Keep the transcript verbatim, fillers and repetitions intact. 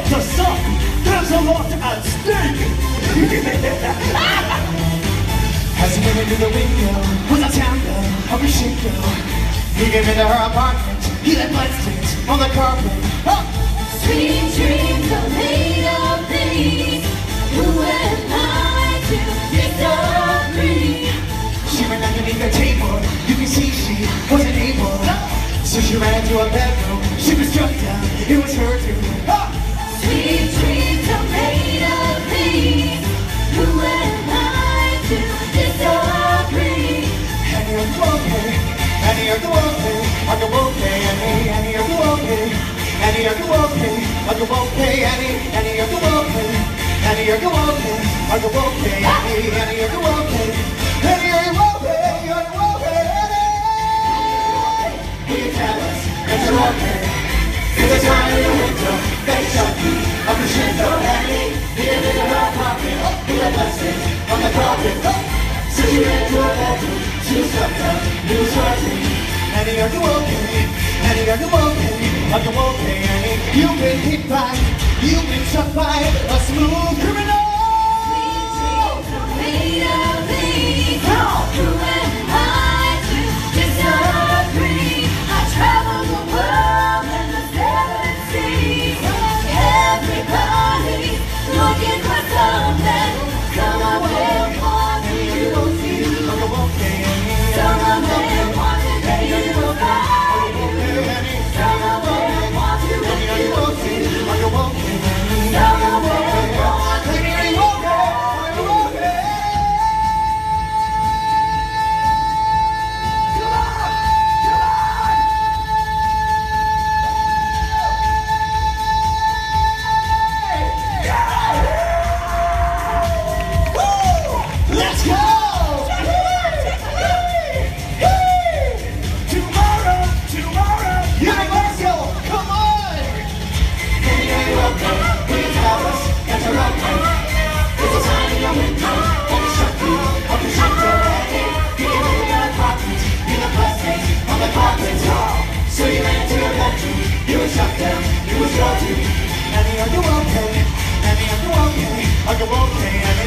The sun, there's a lot at stake. As he went into the window was a tango of a shadow. He came into her apartment. He left bloodstains on the carpet. Oh. Sweet dreams are made of these. Who am I to disagree? She ran underneath the table. You can see she wasn't able. So she ran into her bedroom. She was struck down. It was her doom. Oh. Sweet dreams are made of these. Who am I to disagree? Annie, are you okay? Annie, are you okay? Are you okay? Annie, Annie, are you okay? Annie, are you okay? Are you okay? Annie, Annie, are you okay? Annie, are you okay? Are you okay? Annie, Annie, are you okay? Annie, are you okay? Are you okay? Annie, will you tell us that you're okay? Through the time of the window, they shut you up the shinto. Annie, he did it in her pocket. He left blessings on the carpet. So she ran to her bedroom. She was stuck down. He was hurting. Annie, are you okay? Annie, are you okay? Are you okay, Annie? You've been hit by, you've been struck by a smooth criminal. Sweet dreams are made of these. Who am I to disagree? I travel the world and the seven seas. Everybody's looking for something. Some of them want you to see. Are you okay, Annie? Some of them want to make you cry. Some of them want to make Are you you okay? Are you okay, Annie? Some of them want to Annie, are make you you okay? Are you okay? Come on! Come on! Woo! Let's go! Tomorrow, tomorrow, Universal, come on! Annie, are you okay? Will you tell us that you're okay? There's a sign in your window, and it's shut you up the shelter. Annie, you came into your apartment, you left blessings on the carpet. So you ran to your bedroom, you were shut down, you were your doom. Annie, are you okay? Annie, are you okay? Are you okay? Annie?